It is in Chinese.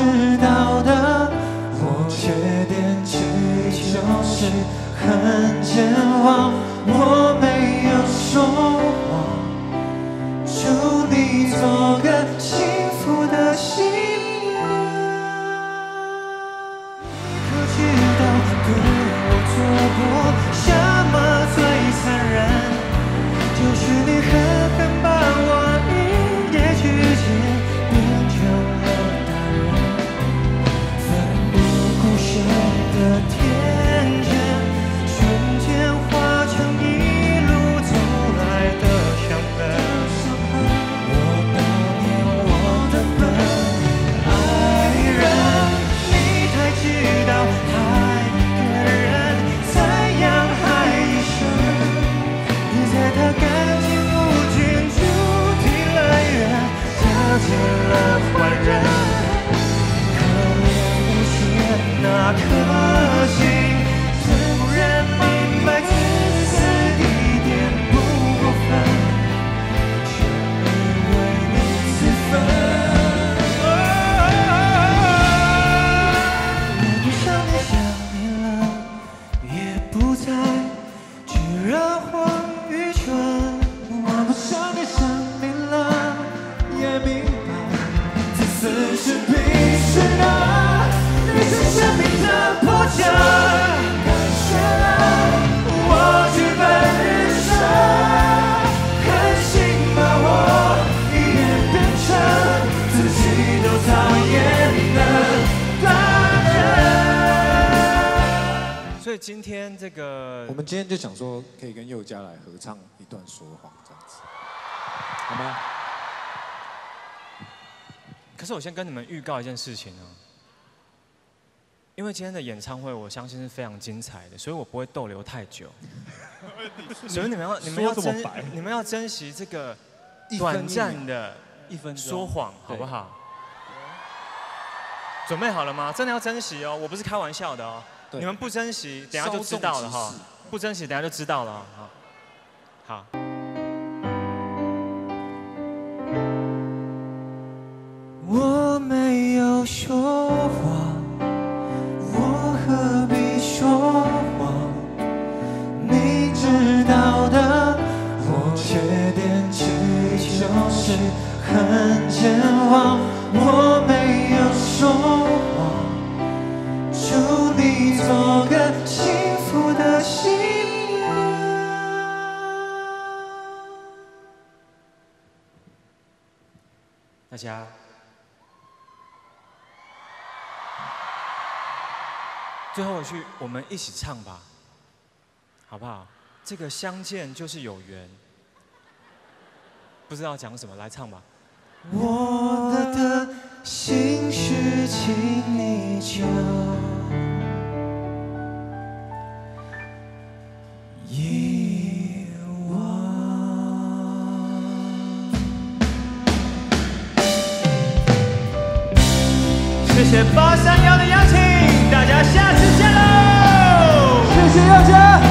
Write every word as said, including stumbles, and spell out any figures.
知道的，我却惦记就是很健忘。我没有说谎，祝你做个幸福的新人。你可知道对我做过什么最残忍？就是你狠狠把我一夜之间变成了大人，奋不顾身的天真，瞬间化成一路走来的伤痕。我悼念我的笨爱人，你才知道爱一个人怎样爱一生。你在他感情无尽注定了缘，交结了坏人，可怜无限那颗心，突然明白自私一点不过分，生命为你四分。我不想你想你了，也不再去惹祸愚蠢。我不想你想你了，也明白自私是必须的。你是生命的破绽，感谢了我剧本人生，狠心把我一眼变成自己都讨厌的大人。 所以今天这个我们今天就想说，可以跟宥嘉来合唱一段《说谎》这样子，好吗？ 可是我先跟你们预告一件事情啊，因为今天的演唱会，我相信是非常精彩的，所以我不会逗留太久。所以你们要你们要珍你们要珍惜这个短暂的一分说谎，好不好？准备好了吗？真的要珍惜哦，我不是开玩笑的哦。你们不珍惜，等下就知道了哈。不珍惜，等下就知道了。好，好。 我没有说谎，我何必说谎？你知道的，我却惦记就是很健忘。我没有说谎，祝你做个幸福的新人。 大家。最后去，我们一起唱吧，好不好？这个相见就是有缘，不知道讲什么，来唱吧。 我的心事，请你就遗忘。谢谢八三幺的邀请。大家下次见喽！ 谢谢宥嘉。